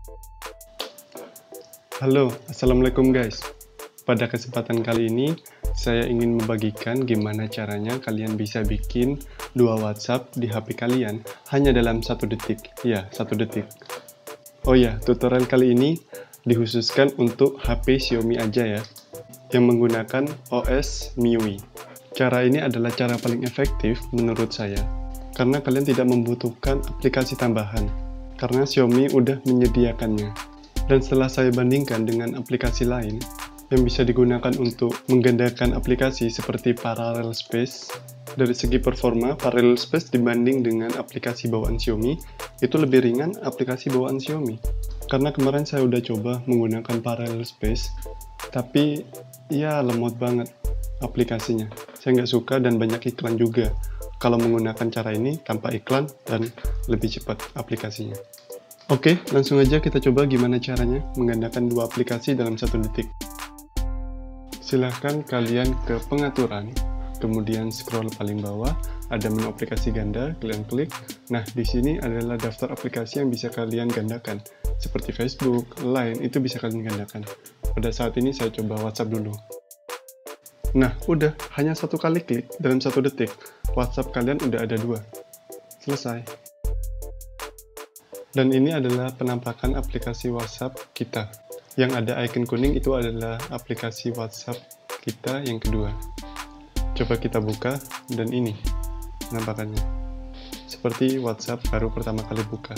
Halo, Assalamualaikum guys. Pada kesempatan kali ini, saya ingin membagikan gimana caranya kalian bisa bikin dua WhatsApp di HP kalian hanya dalam 1 detik. Ya, 1 detik. Oh ya, tutorial kali ini dikhususkan untuk HP Xiaomi aja ya, yang menggunakan OS MIUI. Cara ini adalah cara paling efektif menurut saya, karena kalian tidak membutuhkan aplikasi tambahan, karena Xiaomi udah menyediakannya. Dan setelah saya bandingkan dengan aplikasi lain yang bisa digunakan untuk menggandakan aplikasi seperti Parallel Space, dari segi performa, Parallel Space dibanding dengan aplikasi bawaan Xiaomi, itu lebih ringan aplikasi bawaan Xiaomi. Karena kemarin saya udah coba menggunakan Parallel Space, tapi ya lemot banget aplikasinya. Saya nggak suka dan banyak iklan juga. Kalau menggunakan cara ini tanpa iklan dan lebih cepat aplikasinya. Oke, langsung aja kita coba gimana caranya menggandakan dua aplikasi dalam 1 detik. Silahkan kalian ke pengaturan, kemudian scroll paling bawah, ada menu aplikasi ganda, kalian klik. Nah, di sini adalah daftar aplikasi yang bisa kalian gandakan, seperti Facebook, Line, itu bisa kalian gandakan. Pada saat ini saya coba WhatsApp dulu. Nah, udah, hanya 1 kali klik dalam 1 detik, WhatsApp kalian udah ada 2. Selesai. Dan ini adalah penampakan aplikasi WhatsApp kita. Yang ada icon kuning itu adalah aplikasi WhatsApp kita yang kedua. Coba kita buka, dan ini penampakannya. Seperti WhatsApp baru pertama kali buka.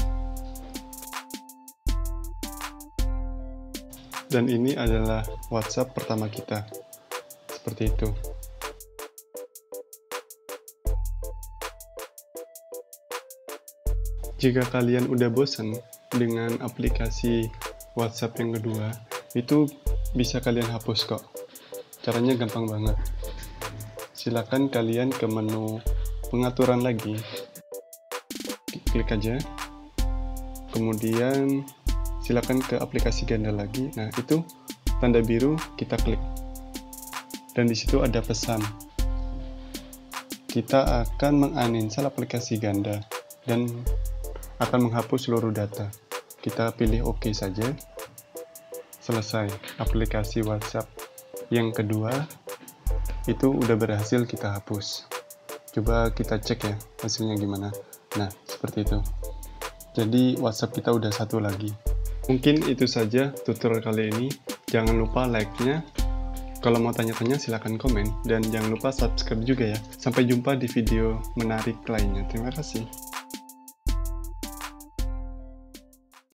Dan ini adalah WhatsApp pertama kita. Seperti itu. Jika kalian udah bosan dengan aplikasi WhatsApp yang kedua, itu bisa kalian hapus kok. Caranya gampang banget. Silakan kalian ke menu pengaturan lagi. Klik aja. Kemudian silakan ke aplikasi ganda lagi. Nah, itu tanda biru kita klik. Dan di situ ada pesan. Kita akan menguninstall aplikasi ganda dan akan menghapus seluruh data. Kita pilih OK saja. Selesai. Aplikasi WhatsApp yang kedua itu udah berhasil kita hapus. Coba kita cek ya hasilnya gimana. Nah, seperti itu. Jadi WhatsApp kita udah 1 lagi. Mungkin itu saja tutorial kali ini. Jangan lupa like-nya. Kalau mau tanya-tanya silahkan komen. Dan jangan lupa subscribe juga ya. Sampai jumpa di video menarik lainnya. Terima kasih.